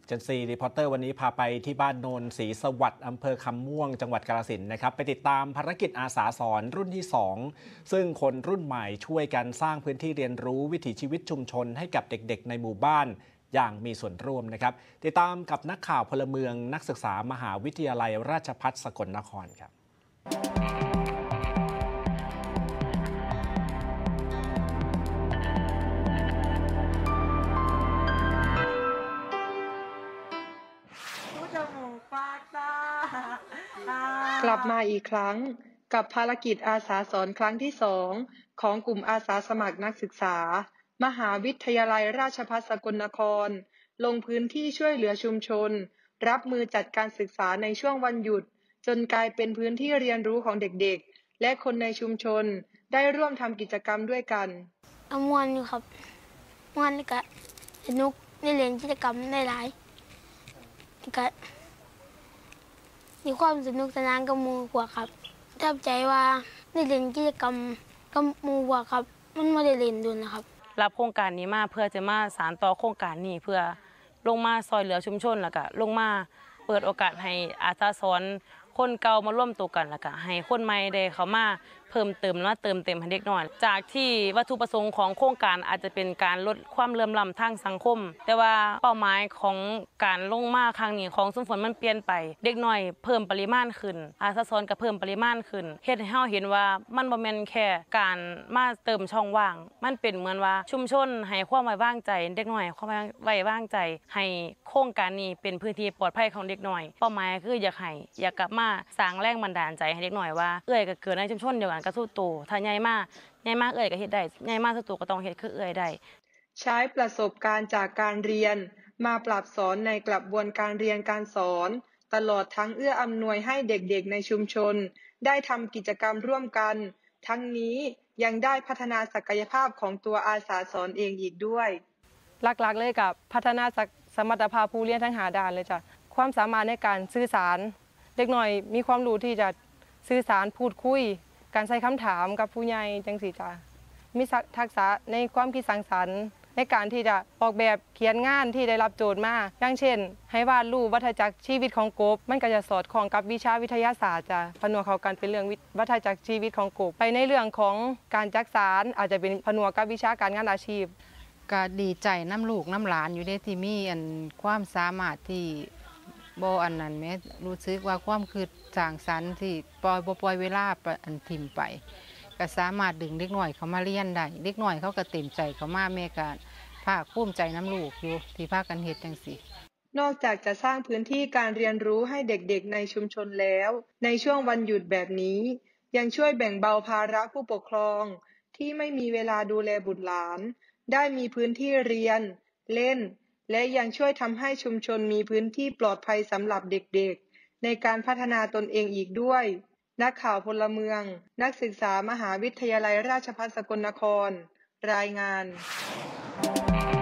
เจนซีรีพอร์เตอร์วันนี้พาไปที่บ้านโนนศรีสวัสดิ์อำเภอคำม่วงจังหวัดกาฬสินธุ์นะครับไปติดตามภารกิจอาสาสอนรุ่นที่ 2ซึ่งคนรุ่นใหม่ช่วยกันสร้างพื้นที่เรียนรู้วิถีชีวิตชุมชนให้กับเด็กๆในหมู่บ้านอย่างมีส่วนร่วมนะครับติดตามกับนักข่าวพลเมืองนักศึกษามหาวิทยาลัยราชภัฏสกลนครครับกลับมาอีกครั้งกับภารกิจอาสาสอนครั้งที่2ของกลุ่มอาสาสมัครนักศึกษามหาวิทยาลัยราชภัฏสกลนครลงพื้นที่ช่วยเหลือชุมชนรับมือจัดการศึกษาในช่วงวันหยุดจนกลายเป็นพื้นที่เรียนรู้ของเด็กๆและคนในชุมชนได้ร่วมทำกิจกรรมด้วยกันมวนอยู่ครับมวนก็สนุกได้เรียนกิจกรรมได้หลายก็มีความสนุกสนานกับหมู่กว่าครับประทับใจว่าได้เล่นกิจกรรมกับหมู่กว่าครับมันไม่ได้เล่นดุลนะครับรับโครงการนี้มาเพื่อจะมาสานต่อโครงการนี้เพื่อลงมาซอยเหลือชุมชนแล้วก็ลงมาเปิดโอกาสให้อาสาสอนคนเก่ามาร่วมตัวกันแล้วก็ให้คนใหม่ได้เข้ามาเพิ่มเติมและเติมเต็มให้เด็กน้อยจากที่วัตถุประสงค์ของโครงการอาจจะเป็นการลดความเหลื่อมล้ำทางสังคมแต่ว่าเป้าหมายของการลงมาครั้งนี้ของชุมชนมันเปลี่ยนไปเด็กน้อยเพิ่มปริมาณขึ้นอาสาสอนก็เพิ่มปริมาณขึ้นเฮ็ดให้เราเห็นว่ามันบ่แม่นแค่การมาเติมช่องว่างมันเป็นเหมือนว่าชุมชนให้ความไว้วางใจเด็กน้อยความไว้วางใจให้โครงการนี้เป็นพื้นที่ปลอดภัยของเด็กน้อยเป้าหมายคืออยากกลับมาสร้างแรงบันดาลใจให้เด็กน้อยว่าเอื้อยก็เกิดในชุมชนเดียวกันก็สู้โตถ้าใหญ่มากเอื้อยก็เฮ็ดได้ใหญ่มากสู้โตก็ต้องเฮ็ดคือเอื้อยได้ใช้ประสบการณ์จากการเรียนมาปรับสอนในกระบวนการเรียนการสอนตลอดทั้งเอื้ออำนวยให้เด็กๆในชุมชนได้ทำกิจกรรมร่วมกันทั้งนี้ยังได้พัฒนาศักยภาพของตัวอาสาสอนเองอีกด้วยหลักๆเลยกับพัฒนาสมรรถภาพผู้เรียนทั้ง5ด้านเลยจ้ะความสามารถในการสื่อสารเด็กน้อยมีความรู้ที่จะสื่อสารพูดคุยการใช้คำถามกับผู้ใหญ่จังสิจ้ะมีทักษะในความคิดสร้างสรรค์ในการที่จะออกแบบเขียนงานที่ได้รับโจทย์มาอย่างเช่นให้วาดรูปวัฏจักรชีวิตของกบมันก็จะสอดคล้องกับวิชาวิทยาศาสตร์จ้ะผนวกเข้ากันเป็นเรื่องวัฏจักรชีวิตของกบไปในเรื่องของการจักสานอาจจะเป็นผนวกกับวิชาการงานอาชีพก็ดีใจน้ำลูกน้ำหลานอยู่ได้ที่มีความสามารถที่บ่อันนั้นแม้รู้สึกว่าความคือสร้างสรรค์ที่ปล่อยเวลาทิ่มไปก็สามารถดึงเด็กน้อยเขามาเรียนได้เด็กน้อยเขาก็เต็มใจเขามาแม่ก็ภาคภูมิใจน้ำลูกอยู่ที่พากันเฮ็ดจังซี่นอกจากจะสร้างพื้นที่การเรียนรู้ให้เด็กๆในชุมชนแล้วในช่วงวันหยุดแบบนี้ยังช่วยแบ่งเบาภาระผู้ปกครองที่ไม่มีเวลาดูแลบุตรหลานได้มีพื้นที่เรียนเล่นและยังช่วยทำให้ชุมชนมีพื้นที่ปลอดภัยสำหรับเด็กๆในการพัฒนาตนเองอีกด้วยนักข่าวพลเมืองนักศึกษามหาวิทยาลัยราชภัฏสกลนครรายงาน